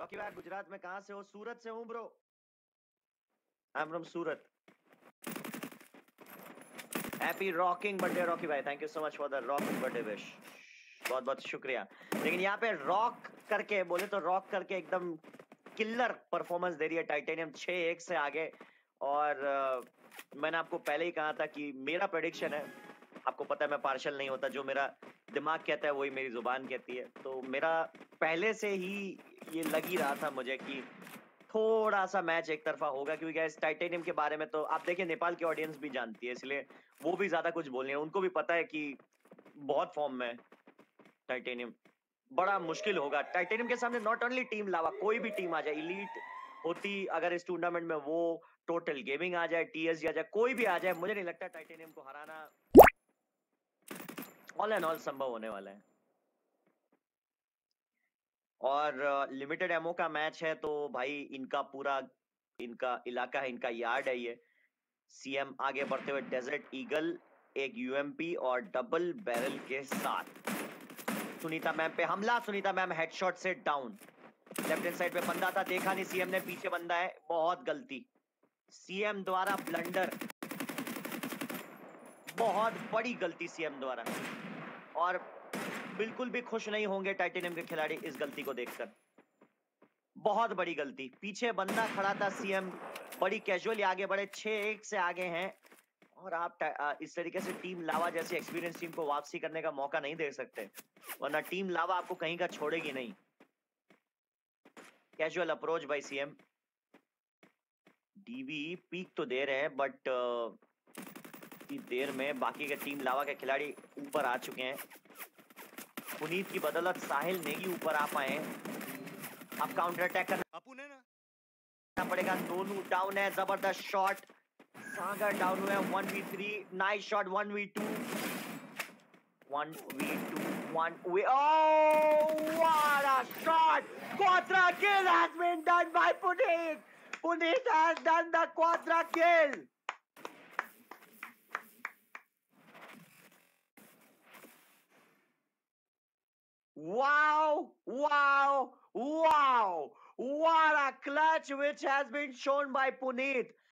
Rocky भाई गुजरात में कहाँ से हो? सूरत से हूँ bro. I am from Surat. Happy rocking birthday Rocky भाई, thank you so much for the rocking birthday wish, बहुत बहुत शुक्रिया। लेकिन यहाँ पे रॉक करके बोले तो रॉक करके एकदम किलर परफॉर्मेंस दे रही है टाइटेनियम 6-1 से आगे। और मैंने आपको पहले ही कहा था कि मेरा प्रेडिक्शन है, आपको पता है मैं पार्शल नहीं होता, जो मेरा दिमाग कहता है वही मेरी जुबान कहती है। तो मेरा पहले से ही ये लग ही रहा था मुझे कि थोड़ा सा मैच एक तरफा होगा, क्योंकि गाइस टाइटेनियम के बारे में तो आप देखिए नेपाल की ऑडियंस भी जानती है, इसलिए वो भी ज्यादा कुछ बोल रहे हैं। उनको भी पता है कि बहुत फॉर्म में टाइटेनियम, बड़ा मुश्किल होगा टाइटेनियम के सामने। नॉट ओनली टीम लावा, कोई भी टीम आ जाए, इलीट होती अगर इस टूर्नामेंट में, वो टोटल गेमिंग आ जाए, टीएसजी आ जाए, कोई भी आ जाए, मुझे नहीं लगता टाइटेनियम को हराना ऑल एंड ऑल संभव होने वाला है। और लिमिटेड एमओ का मैच है तो भाई इनका पूरा इनका इलाका है, इनका यार्ड है ये। सीएम आगे बढ़ते हुए डेजर्ट ईगल, एक यूएमपी और डबल बैरल के साथ। सुनीता मैम पे हमला, सुनीता मैम हेडशॉट से डाउन। लेफ्ट हैंड साइड पे बंदा था, देखा नहीं सीएम ने, पीछे बंदा है, बहुत गलती सीएम द्वारा, ब्लंडर, बहुत बड़ी गलती सीएम द्वारा। और बिल्कुल भी खुश नहीं होंगे टाइटेनियम के खिलाड़ी इस गलती को देखकर, बहुत बड़ी गलती। पीछे बंदा खड़ा था, सीएम बड़ी कैजुअली आगे बढ़े, 6-1 से आगे हैं। और आप इस तरीके से टीम लावा जैसी एक्सपीरियंस टीम को वापसी करने का मौका नहीं दे सकते, वरना टीम लावा आपको कहीं का छोड़ेगी नहीं। Casual approach by CM. DV peek तो दे रहे हैं, बट देर में बाकी के टीम लावा के खिलाड़ी ऊपर आ चुके हैं। पुनीत की बदौलत साहिल नेगी ऊपर आ पाए। अब काउंटर अटैक करना पड़ेगा। नोनू डाउन है, जबरदस्त शॉट। सागर डाउन हुए, 1v3, nice shot. 1v2, 1v2, oh, what a shot! Quadra kill has been done by Puneet. Puneet has done the quadra kill. Wow, wow, wow! What a clutch which has been shown by Puneet.